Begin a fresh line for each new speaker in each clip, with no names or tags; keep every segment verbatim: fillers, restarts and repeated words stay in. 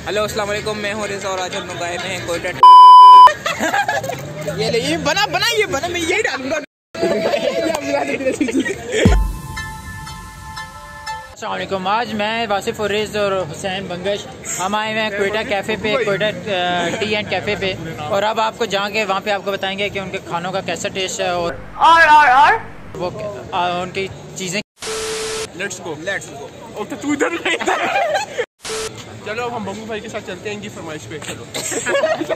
Hello अस्सलाम वालेकुम, मैं हूँ रिज़ा और आज हम लोग आए हुए हैं कोयटा। ये ले, ये बना बना ये बना, मैं यही डालूंगा।
अस्सलाम वालेकुम, आज मैं वासिफ उर्रिज़ और हुसैन बंगश हम आए हुए हैं कोयटा कैफ़े पे, कोयटा टी एंड कैफ़े पे। और अब आपको जाके वहाँ पे आपको बताएंगे कि उनके खानों का कैसा टेस्ट है और और और, और वो आ, उनकी चीज़ें।
Let's go let's go. Okay तू इधर नहीं, चलो अब हम बंगू भाई के साथ चलते हैं इनकी फरमाइश पे। चलो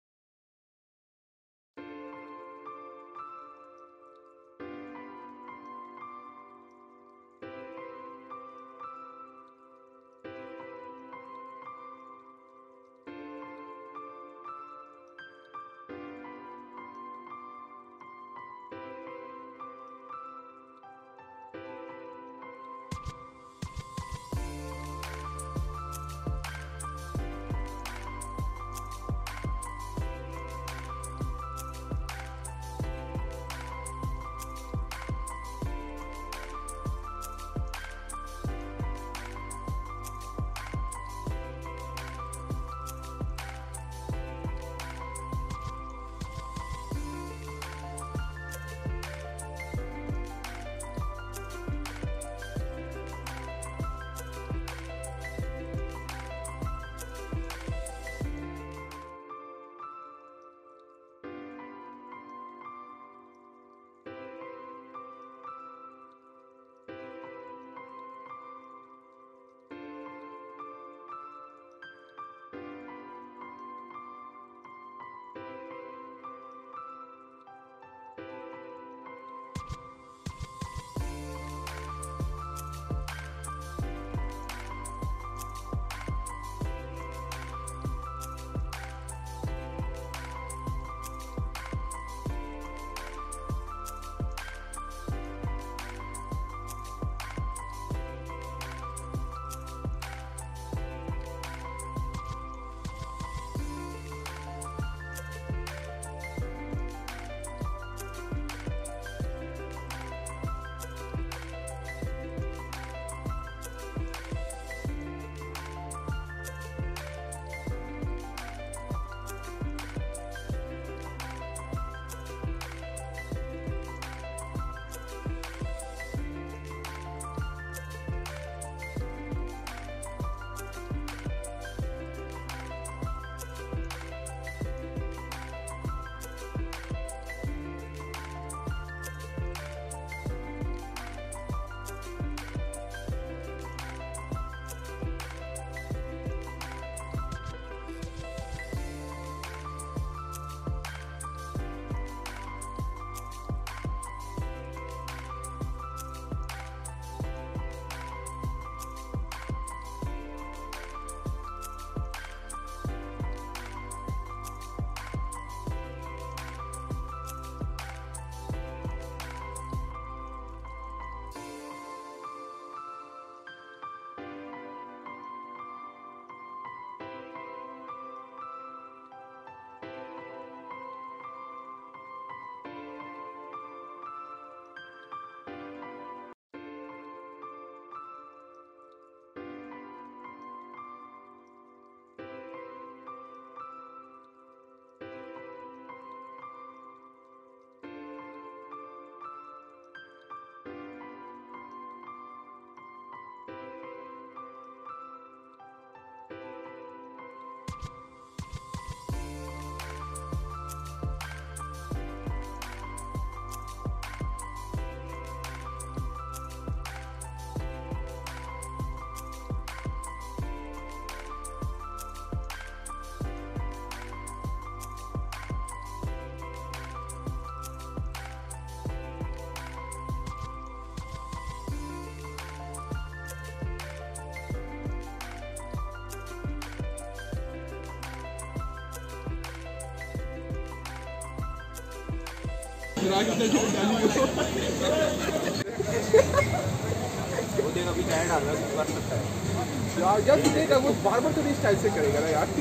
यार यार देगा वो बार बार तो इस स्टाइल से करेगा ना यार।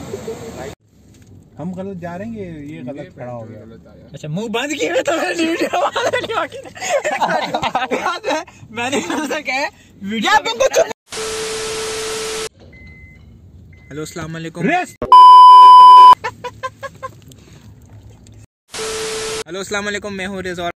हम गलत जा रहे हैं, ये गलत खड़ा हो गया।
अच्छा मुंह बंद किया तो मैंने मैंने क्या वीडियो
हेलो अस्सलाम वालेकुम। हेलो अस्सलाम वालेकुम, मैं हूँ रिजवान।